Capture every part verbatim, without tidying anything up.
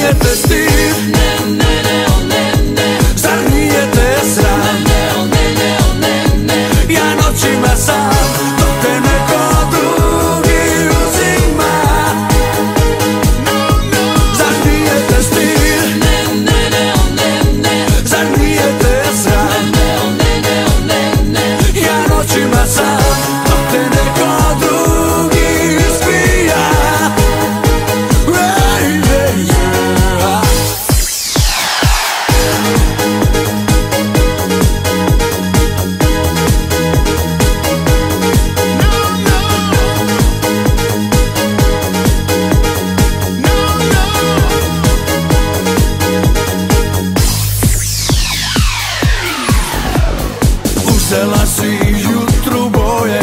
nije te stid? Ne, ne, ne, o ne, ne. Zar nije te sram? Ne, o ne, ne, o ne, ne. Ja noćima sam, dok te neko drugi uzima. Zar nije te stid? Ne, ne, ne, o ne, ne. Zar nije te sram? Ne, o ne, ne, o ne, ne. Ja noćima sam, dok te neko drugi izbija. Hey, hey, yeah. Uzela si jutru boje,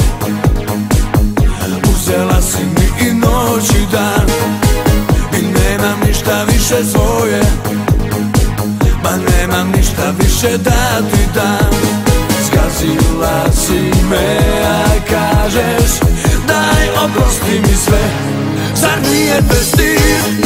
uzela si mi i noć i dan, i nemam ništa više svoje, ma nemam ništa više da ti dam. Zgazila si me, a kažeš daj oprosti mi sve. Zar nije te stid?